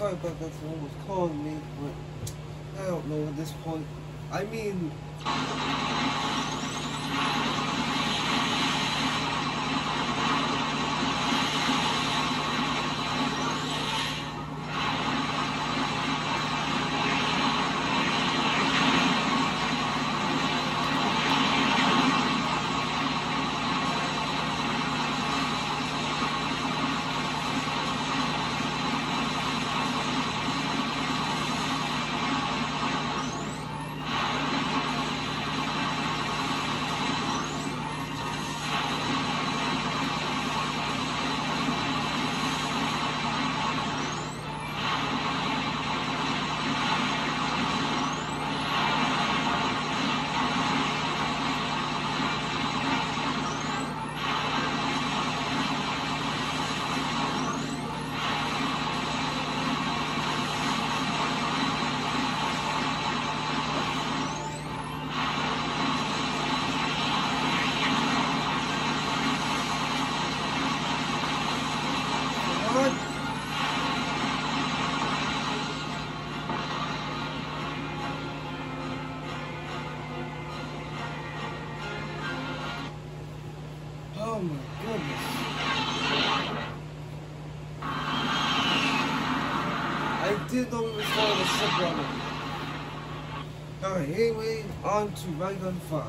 sorry about that. Someone was calling me, but I don't know at this point. I mean... Oh my goodness. I did know we were falling a ship runner. Alright, anyway, on to Raygun 5.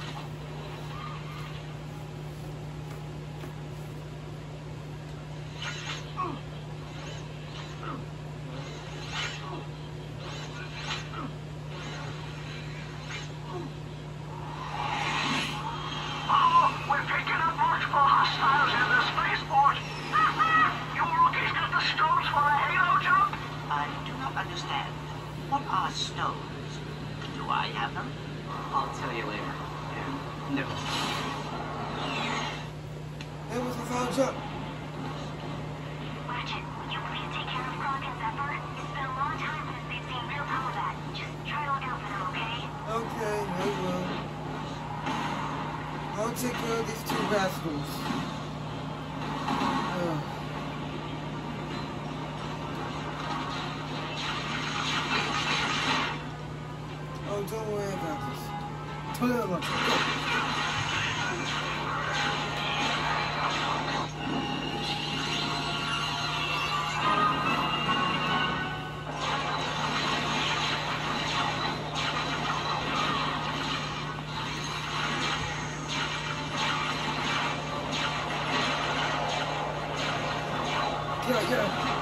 Take care of these two rascals. Oh, don't worry about this. Turn it up. Yeah.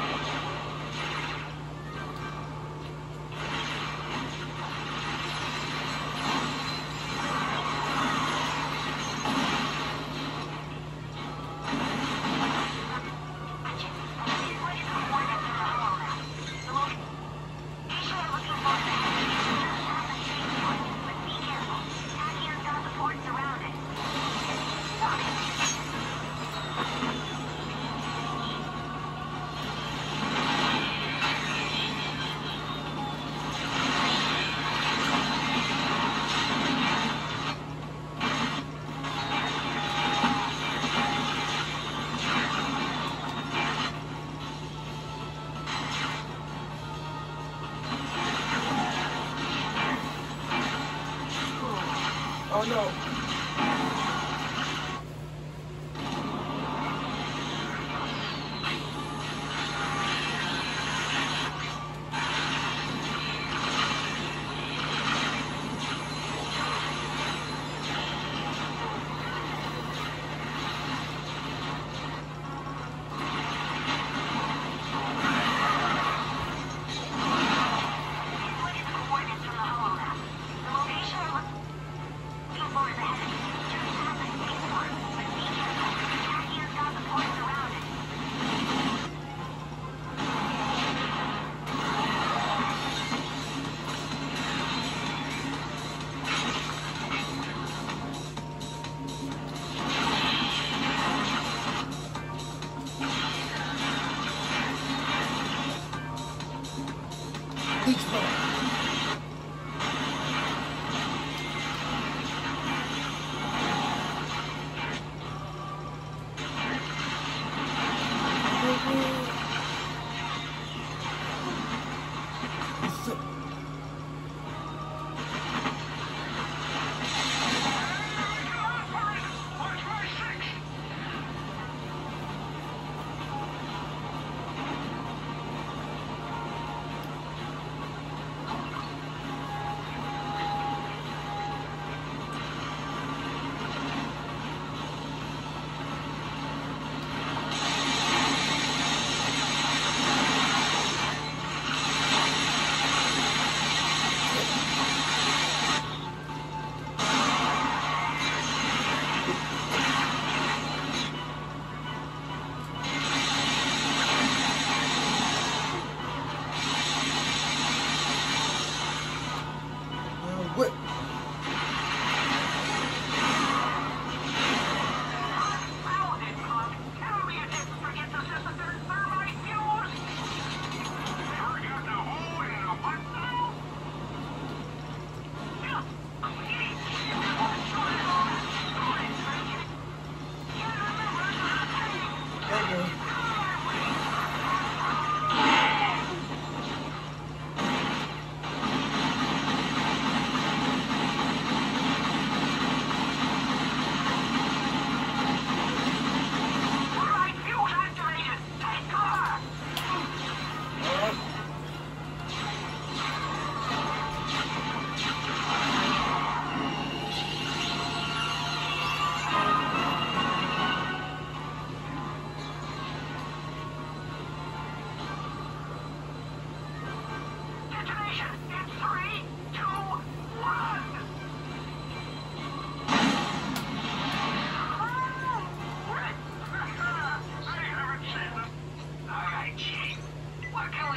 Oh no.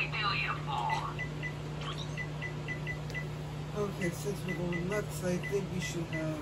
Okay, since we're going nuts, I think we should have...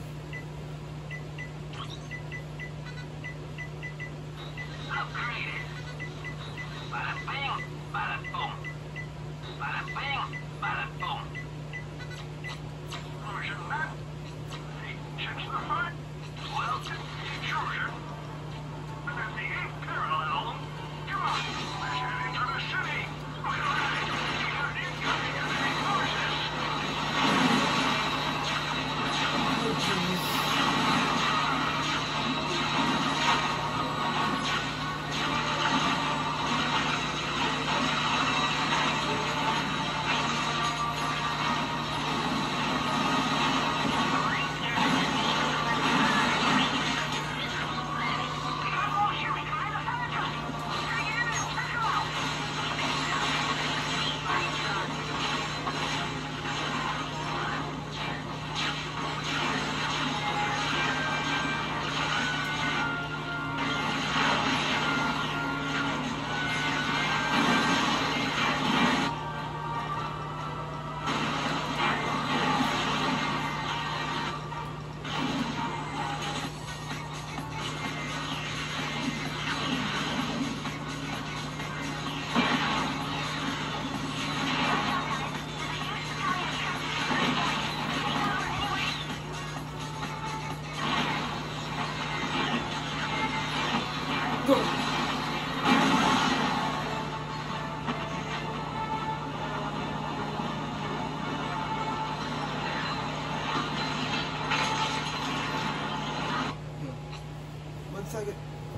One second.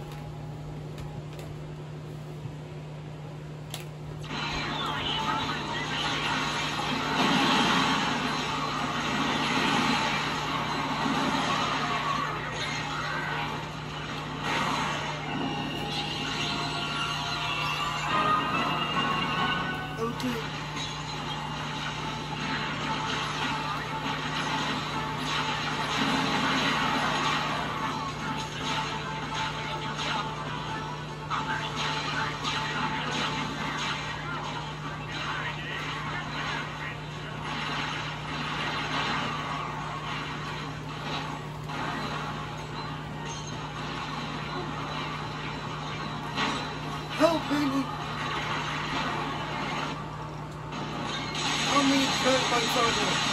Okay. Help, baby! Help me turn my charger.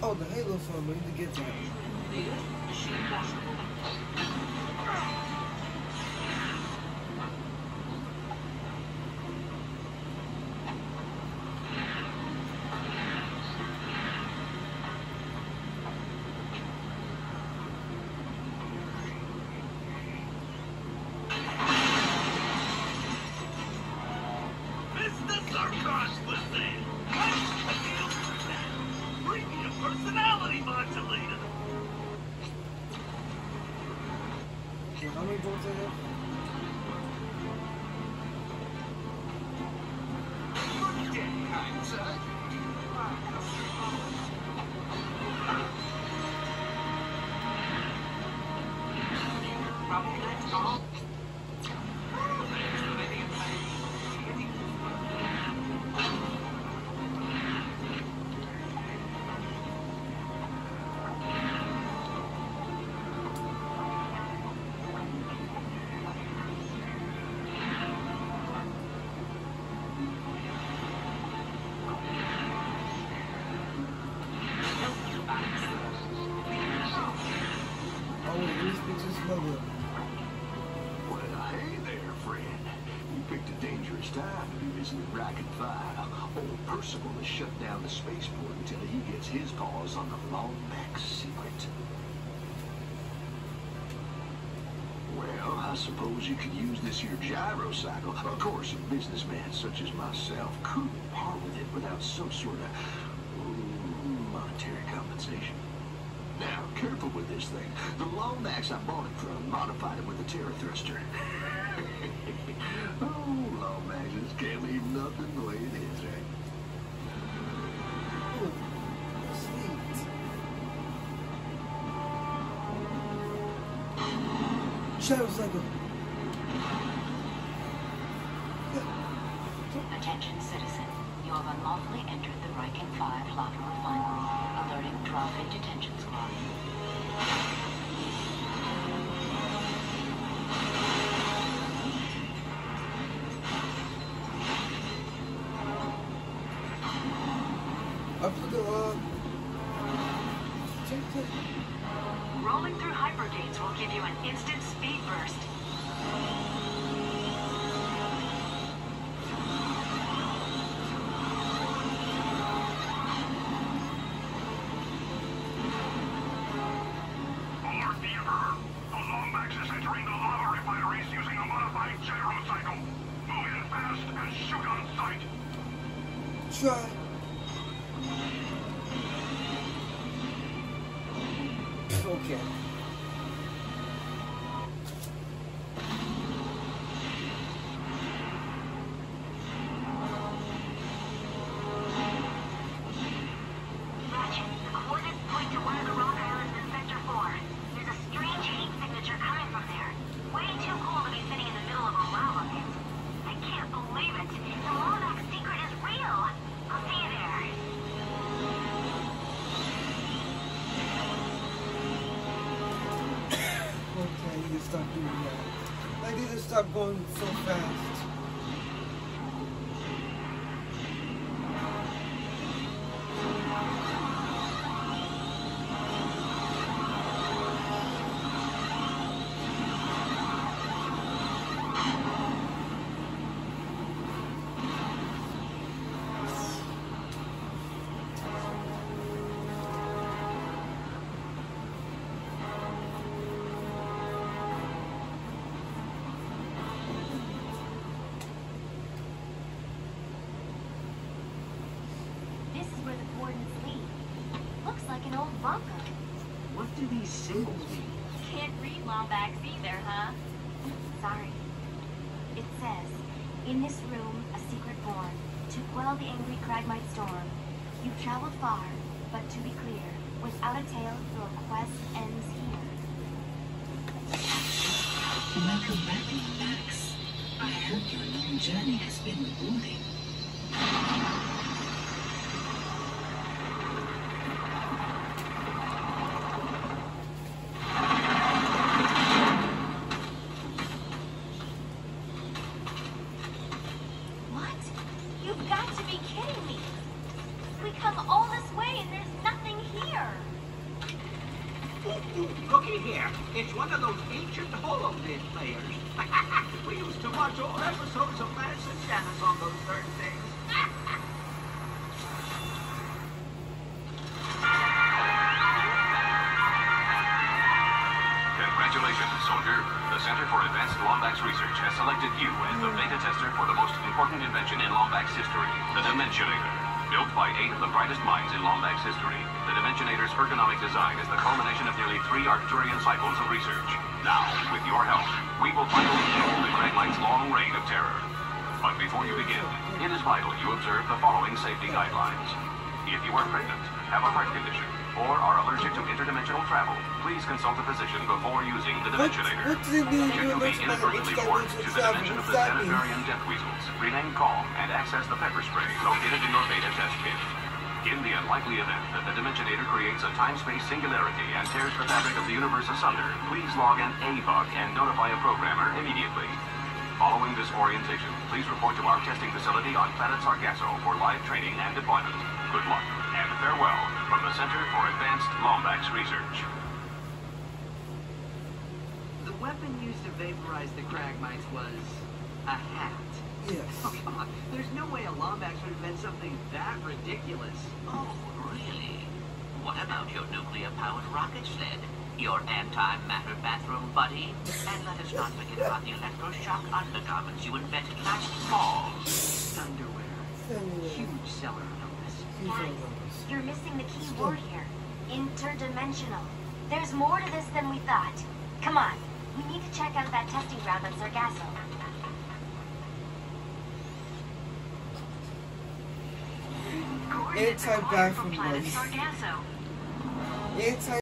Oh, the Halo song, we need to get to that. How many bolts I have? Rank and file. Old Percival has shut down the spaceport until he gets his paws on the Longback secret. Well, I suppose you could use this here gyrocycle. Of course, a businessman such as myself couldn't part with it without some sort of monetary compensation. Now, careful with this thing. The Longbacks I bought it from modified it with a Terra thruster. Oh, Longbacks just can't leave nothing the way it is, right? Oh, sweet. Gyrocycle. Attention, citizen. You have unlawfully entered the Riken 5 Lava Refinery. Alerting drop-in detention squad. Rolling through hypergates will give you an instant speed burst. Alert the Emperor. The Longbax is entering the lava refineries using a modified gyrocycle. Move in fast and shoot on sight. Try. Okay. Ratchet, the coordinates point to one of the rock islands in Sector 4. There's a strange heat signature coming from there. Way too cool to be sitting in the middle of a lava pit. I can't believe it. The Longback secret is real. I'll see you there. Okay, I need to stop doing that. I need to stop going so fast. This is where the coordinates lead. Looks like an old bunker. What do these symbols mean? Can't read Lombax either, huh? Sorry. It says, in this room, a secret born, to quell the angry Cragmite storm. You've traveled far, but to be clear, without a tale, your quest ends here. Welcome back, Lombax. I hope your long journey has been rewarding. What? You've got to be kidding me! We come all this way and there's nothing here! looky here. It's one of those ancient holovid players. We used to watch old episodes of Lance and Janice on those darn things. Congratulations, soldier. The Center for Advanced Lombax Research has selected you as the beta tester for the most important invention in Lombax history, the Dimensionator. Built by 8 of the brightest minds in Lombax history, the Dimensionator's ergonomic design is the culmination of nearly 3 Arcturian cycles of research. Now, with your help, we will finally end the Kragmite's long reign of terror. But before you begin, it is vital you observe the following safety guidelines. If you are pregnant, have a heart condition, or are allergic to interdimensional travel, please consult a physician before using the Dimensionator. What does it mean? Should you be inadvertently warped to the dimension of the Sanitarium Death Weasels, remain calm and access the pepper spray located in your beta test kit. In the unlikely event that the Dimensionator creates a time-space singularity and tears the fabric of the universe asunder, please log an A-bug and notify a programmer immediately. Following this orientation, please report to our testing facility on planet Sargasso for live training and deployment. Good luck and farewell from the Center for Advanced Lombax Research. The weapon used to vaporize the Kragmites was a hat. Yes. Oh, come on. There's no way a Lombax would invent something that ridiculous. Oh, really? What about your nuclear-powered rocket sled? Your anti-matter bathroom buddy? And let us not forget about the electroshock undergarments you invented last fall. Underwear. Huge seller numbers. Guys, you're missing the key word here. Interdimensional. There's more to this than we thought. Come on. We need to check out that testing ground on Sargasso. Anti-bathroom Planet buddy. Sargasso. Anti